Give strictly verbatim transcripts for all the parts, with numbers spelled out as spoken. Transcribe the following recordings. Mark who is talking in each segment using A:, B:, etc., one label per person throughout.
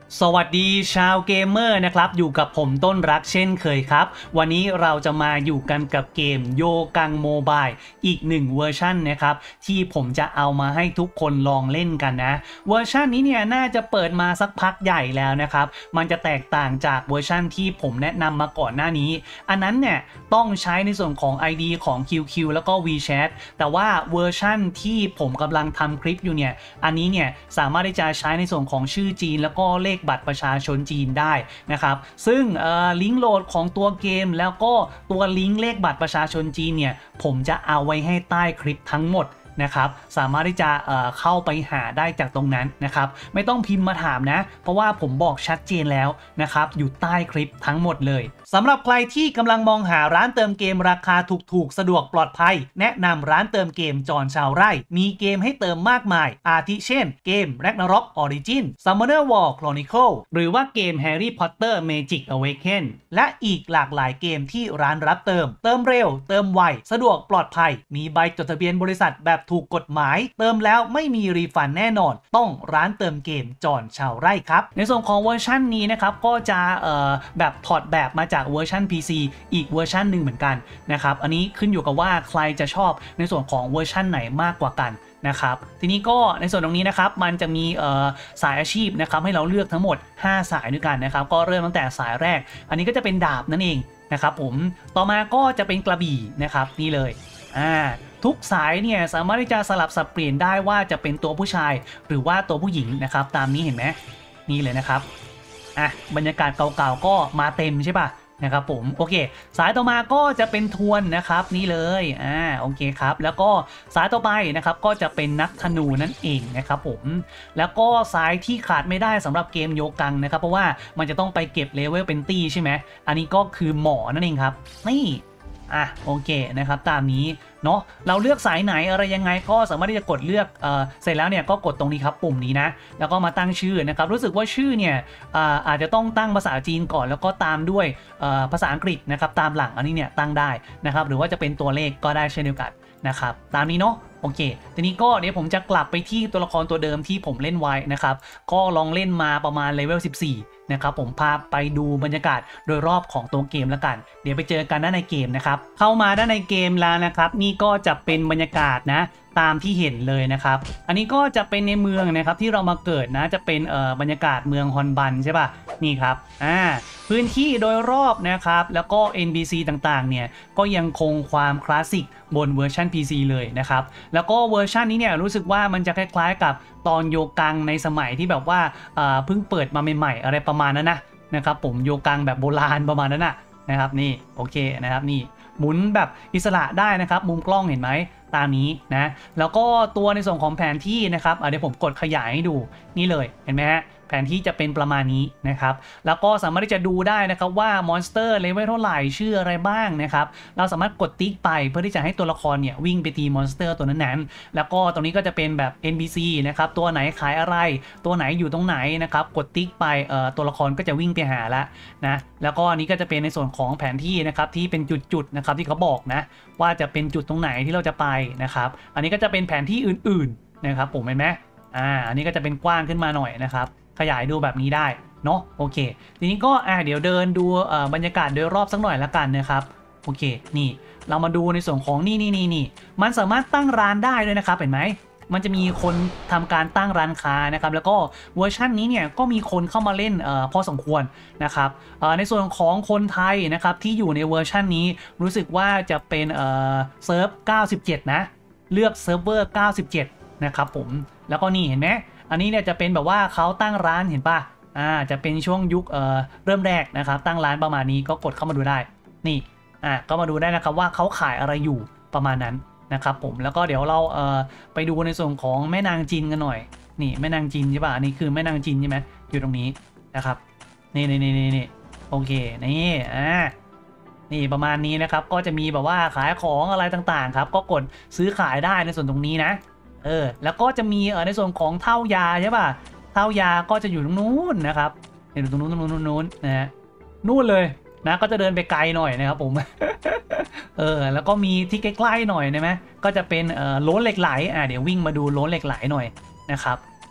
A: สวัสดีชาวเกมเมอร์นะครับอยู่กับผมต้นรักเช่นเคยครับวันนี้เราจะมาอยู่กันกับเกมโยกังโมบายอีกหนึ่งเวอร์ชันนะครับที่ผมจะเอามาให้ทุกคนลองเล่นกันนะเวอร์ชันนี้เนี่ยน่าจะเปิดมาสักพักใหญ่แล้วนะครับมันจะแตกต่างจากเวอร์ชันที่ผมแนะนำมาก่อนหน้านี้อันนั้นเนี่ยต้องใช้ในส่วนของ ไอ ดี ของ คิว คิว แล้วก็ WeChat แต่ว่าเวอร์ชันที่ผมกำลังทำคลิปอยู่เนี่ยอันนี้เนี่ยสามารถที่จะใช้ในส่วนของชื่อจีนแล้วก็เลขบัตรประชาชนจีนได้นะครับซึ่งลิงก์โหลดของตัวเกมแล้วก็ตัวลิงก์เลขบัตรประชาชนจีนเนี่ยผมจะเอาไว้ให้ใต้คลิปทั้งหมดนะครับสามารถที่จะเอ่อเข้าไปหาได้จากตรงนั้นนะครับไม่ต้องพิมพ์มาถามนะเพราะว่าผมบอกชัดเจนแล้วนะครับอยู่ใต้คลิปทั้งหมดเลยสำหรับใครที่กำลังมองหาร้านเติมเกมราคาถูกๆสะดวกปลอดภัยแนะนำร้านเติมเกมจอนชาวไร่มีเกมให้เติมมากมายอาทิเช่นเกม Ragnarok Origin Summoner War Chronicle หรือว่าเกม Harry Potter Magic Awaken และอีกหลากหลายเกมที่ร้านรับเติมเติมเร็วเติมไวสะดวกปลอดภัยมีใบจดทะเบียนบริษัทแบบถูกกฎหมายเติมแล้วไม่มีรีฟันแน่นอนต้องร้านเติมเกมจอนชาวไร่ครับในส่วนของเวอร์ชันนี้นะครับก็จะเอ่อแบบถอดแบบมาจากเวอร์ชัน พี ซี อีกเวอร์ชันหนึ่งเหมือนกันนะครับอันนี้ขึ้นอยู่กับว่าใครจะชอบในส่วนของเวอร์ชันไหนมากกว่ากันนะครับทีนี้ก็ในส่วนตรงนี้นะครับมันจะมีสายอาชีพนะครับให้เราเลือกทั้งหมดห้าสายด้วยกันนะครับก็เริ่มตั้งแต่สายแรกอันนี้ก็จะเป็นดาบนั่นเองนะครับผมต่อมาก็จะเป็นกระบี่นะครับนี่เลยอ่าทุกสายเนี่ยสามารถที่จะสลับสับเปลี่ยนได้ว่าจะเป็นตัวผู้ชายหรือว่าตัวผู้หญิงนะครับตามนี้เห็นไหมนี่เลยนะครับอ่ะบรรยากาศเก่าๆก็มาเต็มใช่ป่ะนะครับผมโอเคสายต่อมาก็จะเป็นทวนนะครับนี่เลยอ่าโอเคครับแล้วก็สายต่อไปนะครับก็จะเป็นนักธนูนั่นเองนะครับผมแล้วก็สายที่ขาดไม่ได้สำหรับเกมโยกังนะครับเพราะว่ามันจะต้องไปเก็บเลเวลเป็นตี้ใช่ไหมอันนี้ก็คือหมอนั่นเองครับนี่อ่ะโอเคนะครับตามนี้เนาะเราเลือกสายไหนอะไรยังไงก็สามารถที่จะกดเลือกเอ่อเสร็จแล้วเนี่ยก็กดตรงนี้ครับปุ่มนี้นะแล้วก็มาตั้งชื่อนะครับรู้สึกว่าชื่อเนี่ยอาอาจจะต้องตั้งภาษาจีนก่อนแล้วก็ตามด้วยภาษาอังกฤษนะครับตามหลังอันนี้เนี่ยตั้งได้นะครับหรือว่าจะเป็นตัวเลขก็ได้เช่นเดียวกันนะครับตามนี้เนาะโอเคทีนี้ก็เดี๋ยวผมจะกลับไปที่ตัวละครตัวเดิมที่ผมเล่นไว้นะครับก็ลองเล่นมาประมาณเลเวลสิบสี่นะครับผมพาไปดูบรรยากาศโดยรอบของตัวเกมแล้วกันเดี๋ยวไปเจอกันด้านในเกมนะครับเข้ามาด้านในเกมแล้วนะครับนี่ก็จะเป็นบรรยากาศนะตามที่เห็นเลยนะครับอันนี้ก็จะเป็นในเมืองนะครับที่เรามาเกิดนะจะเป็นเอ่อบรรยากาศเมืองฮอนบันใช่ป่ะนี่ครับอ่าพื้นที่โดยรอบนะครับแล้วก็ เอ็น พี ซี ต่างๆเนี่ยก็ยังคงความคลาสสิกบนเวอร์ชัน พี ซี เลยนะครับแล้วก็เวอร์ชันนี้เนี่ยรู้สึกว่ามันจะคล้ายๆกับตอนโยกังในสมัยที่แบบว่าเพิ่งเปิดมาใหม่ๆอะไรประมาณนั้นนะนะครับผมโยกังแบบโบราณประมาณนั้นนะนะครับนี่โอเคนะครับนี่หมุนแบบอิสระได้นะครับมุมกล้องเห็นไหมตามนี้นะแล้วก็ตัวในส่วนของแผนที่นะครับเดี๋ยวผมกดขยายให้ดูนี่เลยเห็นไหมฮะแผนที่จะเป็นประมาณนี้นะครับแล้วก็สามารถที่จะดูได้นะครับว่ามอนสเตอร์เลเวลเท่าไหร่ชื่ออะไรบ้างนะครับเราสามารถกดติ๊กไปเพื่อที่จะให้ตัวละครเนี่ยวิ่งไปตีมอนสเตอร์ตัวนั้นๆแล้วก็ตรงนี้ก็จะเป็นแบบ เอ็น พี ซี นะครับตัวไหนขายอะไรตัวไหนอยู่ตรงไหนนะครับกดติ๊กไปเอ่อตัวละครก็จะวิ่งไปหาแล้วนะแล้วก็อันนี้ก็จะเป็นในส่วนของแผนที่นะครับที่เป็นจุดๆนะครับที่เขาบอกนะว่าจะเป็นจุดตรงไหนที่เราจะไปนะครับอันนี้ก็จะเป็นแผนที่อื่นๆนะครับผมเห็นไหมอ่าอันนี้ก็จะเป็นกว้างขึ้นมาหน่อยนะครับขยายดูแบบนี้ได้เนาะโอเคทีนี้ก็อ่าเดี๋ยวเดินดูบรรยากาศโดยรอบสักหน่อยละกันนะครับโอเคนี่เรามาดูในส่วนของนี่นี่นี่นี่มันสามารถตั้งร้านได้ด้วยนะครับเห็นไหมมันจะมีคนทำการตั้งร้านค้านะครับแล้วก็เวอร์ชันนี้เนี่ยก็มีคนเข้ามาเล่นเอ่อพอสมควรนะครับเอ่อในส่วนของคนไทยนะครับที่อยู่ในเวอร์ชันนี้รู้สึกว่าจะเป็นเอ่อเซิร์ฟเก้าสิบเจ็ดนะเลือกเซิร์ฟเวอร์เก้าสิบเจ็ดนะครับผมแล้วก็นี่เห็นไหมอันนี้เนี่ยจะเป็นแบบว่าเขาตั้งร้านเห็นป่ะอ่าจะเป็นช่วงยุคเอ่อเริ่มแรกนะครับตั้งร้านประมาณนี้ก็กดเข้ามาดูได้นี่อ่าก็มาดูได้นะครับว่าเขาขายอะไรอยู่ประมาณนั้นนะครับผมแล้วก็เดี๋ยวเราเอ่อไปดูในส่วนของแม่นางจินกันหน่อยนี่แม่นางจินใช่ป่ะอันนี้คือแม่นางจินใช่ไหมอยู่ตรงนี้นะครับนี่นี่นี่นี่นี่โอเคนี่อ่านี่ประมาณนี้นะครับก็จะมีแบบว่าขายของอะไรต่างๆครับก็กดซื้อขายได้ในส่วนตรงนี้นะเออแล้วก็จะมีเออในส่วนของเท่ายาใช่ป่ะเท่ายาก็จะอยู่ตรงนู้นนะครับเห็นตรงนู้นตรงนู้นตรงนู้นนะฮะนู่นเลยนะก็จะเดินไปไกลหน่อยนะครับผม เออแล้วก็มีที่ใกล้ๆหน่อยนะไหมก็จะเป็นเอ่อโล้นเหล็กไหลอ่ะเดี๋ยววิ่งมาดูโล้นเหล็กไหลหน่อยนะครับ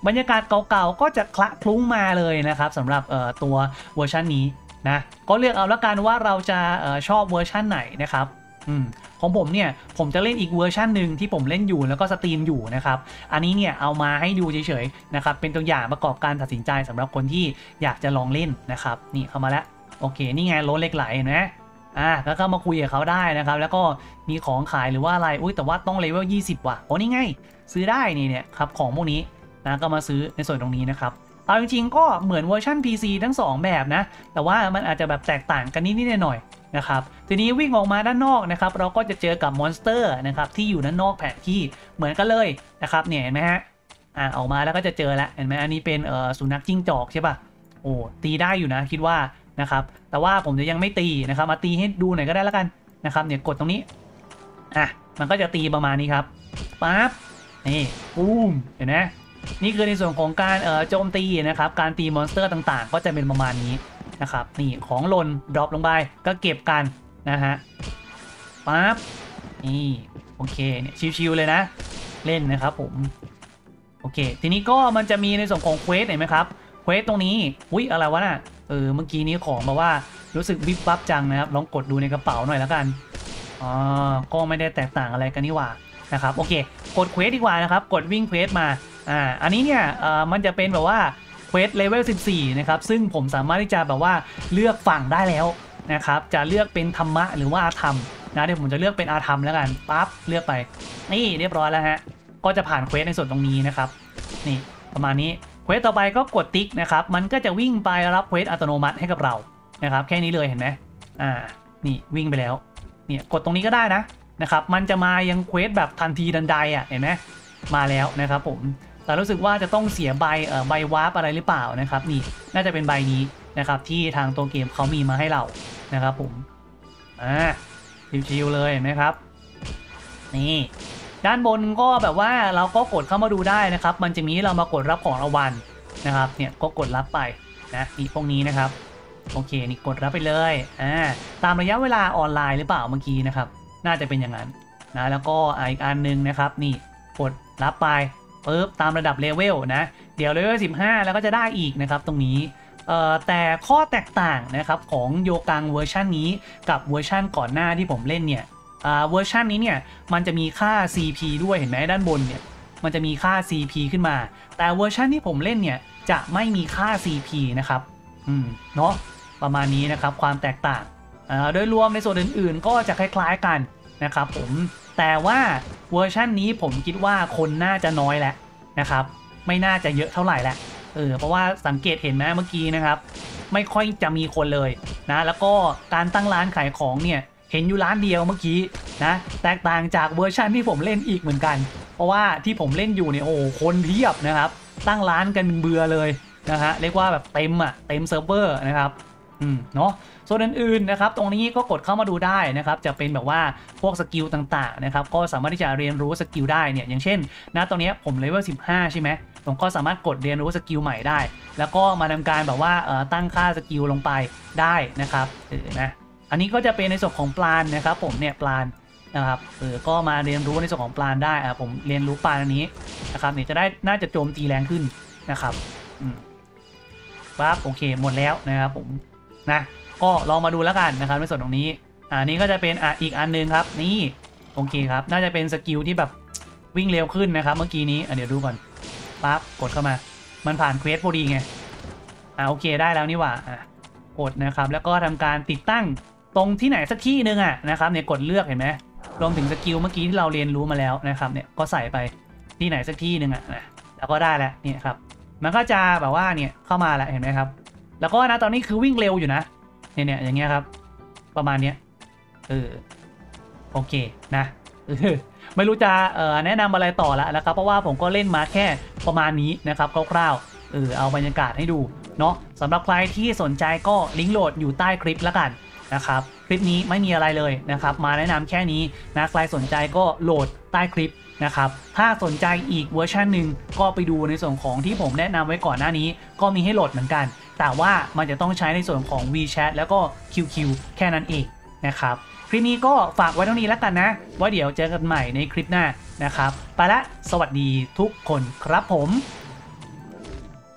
A: บรรยากาศเก่าๆก็จะคละคลุ้งมาเลยนะครับสำหรับตัวเวอร์ชันนี้นะก็เลือกเอาละกันว่าเราจะชอบเวอร์ชันไหนนะครับอืมของผมเนี่ยผมจะเล่นอีกเวอร์ชันหนึ่งที่ผมเล่นอยู่แล้วก็สตรีมอยู่นะครับอันนี้เนี่ยเอามาให้ดูเฉยๆนะครับเป็นตัวอย่างประกอบการตัดสินใจสำหรับคนที่อยากจะลองเล่นนะครับนี่เข้ามาแล้วโอเคนี่ไงรถเหล็กไหลนะอ่าแล้วก็มาคุยกับเขาได้นะครับแล้วก็มีของขายหรือว่าอะไรอุ้ยแต่ว่าต้องเลเวลยี่สิบว่ะโอ้นี่ไงซื้อได้นี่เนี่ยครับของพวกนี้นะก็มาซื้อในส่วนตรงนี้นะครับเอาจริงๆก็เหมือนเวอร์ชัน พี ซี ทั้งสองแบบนะแต่ว่ามันอาจจะแบบแตกต่างกันนิดๆหน่อยๆนะครับทีนี้วิ่งออกมาด้านนอกนะครับเราก็จะเจอกับมอนสเตอร์นะครับที่อยู่ด้านนอกแผนที่เหมือนกันเลยนะครับเนี่ยเห็นไหมฮะอ่าออกมาแล้วก็จะเจอแล้วเห็นไหมอันนี้เป็นเอ่อสุนัขจิ้งจอกใช่ป่ะโอ้ตีได้อยู่นะคิดว่านะครับแต่ว่าผมจะยังไม่ตีนะครับมาตีให้ดูหน่อยก็ได้แล้วกันนะครับเนี่ยกดตรงนี้อ่ะมันก็จะตีประมาณนี้ครับปั๊บนี่ปุ้มเห็นไหมนี่คือในส่วนของการเอ่อโจมตีนะครับการตีมอนสเตอร์ต่างๆก็จะเป็นประมาณนี้นะครับนี่ของหล่นดรอปลงไปก็เก็บกันนะฮะปั๊บนี่โอเคเนี่ยชิวๆเลยนะเล่นนะครับผมโอเคทีนี้ก็มันจะมีในส่วนของเควสเห็นไหมครับเควสตรงนี้อุ๊ยอะไรวะน่ะเออเมื่อกี้นี้ของแบบว่ารู้สึกวิบวับจังนะครับลองกดดูในกระเป๋าหน่อยแล้วกันอ๋อก็ไม่ได้แตกต่างอะไรกันนี่หว่านะครับโอเคกดเควสดีกว่านะครับกดวิ่งเควสมาอ่าอันนี้เนี่ยเอ่อมันจะเป็นแบบว่าเควสเลเวลสิบสี่นะครับซึ่งผมสามารถที่จะแบบว่าเลือกฝั่งได้แล้วนะครับจะเลือกเป็นธรรมะหรือว่าอาธรรมนะเดี๋ยวผมจะเลือกเป็นอาธรรมแล้วกันปั๊บเลือกไปนี่เรียบร้อยแล้วฮะก็จะผ่านเควสในส่วนตรงนี้นะครับนี่ประมาณนี้เควสต่อไปก็กดติ๊กนะครับมันก็จะวิ่งไปรับเควสอัตโนมัติให้กับเรานะครับแค่นี้เลยเห็นไหมอ่านี่วิ่งไปแล้วเนี่ยกดตรงนี้ก็ได้นะนะครับมันจะมายังเควสแบบทันทีทันใดอ่ะเห็นไหมมาแล้วนะครับผมแต่รู้สึกว่าจะต้องเสียใบเอ่อใบวาร์ปอะไรหรือเปล่านะครับนี่น่าจะเป็นใบนี้นะครับที่ทางตัวเกมเขามีมาให้เรานะครับผมอ่าชิวๆเลยเห็นไหมครับนี่ด้านบนก็แบบว่าเราก็กดเข้ามาดูได้นะครับมันจะมีเรามากดรับของรางวัลนะครับเนี่ยก็กดรับไปนะนี่พวกนี้นะครับโอเคนี่กดรับไปเลยอ่าตามระยะเวลาออนไลน์หรือเปล่าเมื่อกี้นะครับน่าจะเป็นอย่างนั้นนะแล้วก็อีกอันนึงนะครับนี่กดรับไปปึ๊บตามระดับเลเวลนะเดี๋ยวเลเวลสิบห้าแล้วก็จะได้อีกนะครับตรงนี้เอ่อแต่ข้อแตกต่างนะครับของโยกังเวอร์ชันนี้กับเวอร์ชันก่อนหน้าที่ผมเล่นเนี่ยเวอร์ชันนี้เนี่ยมันจะมีค่า ซี พี ด้วยเห็นไหมด้านบนเนี่ยมันจะมีค่า ซี พี ขึ้นมาแต่เวอร์ชันที่ผมเล่นเนี่ยจะไม่มีค่า ซี พี นะครับอืมเนาะประมาณนี้นะครับความแตกต่างโดยรวมในส่วนอื่นๆก็จะคล้ายๆกันนะครับผมแต่ว่าเวอร์ชันนี้ผมคิดว่าคนน่าจะน้อยแหละนะครับไม่น่าจะเยอะเท่าไหร่แหละเออเพราะว่าสังเกตเห็นไหมเมื่อกี้นะครับไม่ค่อยจะมีคนเลยนะแล้วก็การตั้งร้านขายของเนี่ยเห็นอยู่ร้านเดียวเมื่อกี้นะแตกต่างจากเวอร์ชันที่ผมเล่นอีกเหมือนกันเพราะว่าที่ผมเล่นอยู่เนี่ยโอ้คนเพียบนะครับตั้งร้านกันเบื่อเลยนะฮะเรียกว่าแบบเต็มอ่ะเต็มเซิร์ฟเวอร์นะครับอืมเนาะส่วนอื่นๆนะครับตรงนี้ก็กดเข้ามาดูได้นะครับจะเป็นแบบว่าพวกสกิลต่างๆนะครับก็สามารถที่จะเรียนรู้สกิลได้เนี่ยอย่างเช่นนะตรงนี้ผมเลเวลสิบห้าใช่ไหมผมก็สามารถกดเรียนรู้สกิลใหม่ได้แล้วก็มาทำการแบบว่าเอ่อตั้งค่าสกิลลงไปได้นะครับเออนะอันนี้ก็จะเป็นในส่วนของปลานนะครับผมเนี่ยปลานนะครับเออก็มาเรียนรู้ในส่วนของปลานได้อ่ะผมเรียนรู้ปลานอันนี้นะครับเนี่ยจะได้น่าจะโจมตีแรงขึ้นนะครับอืมปั๊บโอเคหมดแล้วนะครับผมนะก็ลองมาดูแล้วกันนะครับในส่วนตรงนี้อ่านี้ก็จะเป็นอ่ะอีกอันนึงครับนี่โอเคครับน่าจะเป็นสกิลที่แบบวิ่งเร็วขึ้นนะครับเมื่อกี้นี้อ่ะเดี๋ยวดูก่อนปั๊บกดเข้ามามันผ่านเควสพอดีไงอ่าโอเคได้แล้วนี่หว่าอ่ะกดนะครับแล้วก็ทำการติดตั้งตรงที่ไหนสักที่นึงอ่ะนะครับเนี่ยกดเลือกเห็นไหมรวมถึงสกิลเมื่อกี้ที่เราเรียนรู้มาแล้วนะครับเนี่ยก็ใส่ไปที่ไหนสักที่นึงอ่ะนะแล้วก็ได้แล้วเนี่ยครับมันก็จะแบบว่าเนี่ยเข้ามาแล้วเห็นไหมครับแล้วก็นะตอนนี้คือวิ่งเร็วอยู่นะเนี่ยเนี่ยอย่างเงี้ยครับประมาณเนี้ยเออโอเคนะเออไม่รู้จะเอ่อแนะนำอะไรต่อแล้วนะครับเพราะว่าผมก็เล่นมาแค่ประมาณนี้นะครับคร่าวๆเออเอาบรรยากาศให้ดูเนาะสำหรับใครที่สนใจก็ลิงก์โหลดอยู่ใต้คลิปแล้วกันนะครับคลิปนี้ไม่มีอะไรเลยนะครับมาแนะนำแค่นี้นะใครสนใจก็โหลดใต้คลิปนะครับถ้าสนใจอีกเวอร์ชันหนึ่งก็ไปดูในส่วนของที่ผมแนะนำไว้ก่อนหน้านี้ก็มีให้โหลดเหมือนกันแต่ว่ามันจะต้องใช้ในส่วนของ วีแชท แล้วก็ คิว คิว แค่นั้นเองนะครับคลิปนี้ก็ฝากไว้เท่านี้แล้วกันนะว่าเดี๋ยวเจอกันใหม่ในคลิปหน้านะครับไปละสวัสดีทุกคนครับผม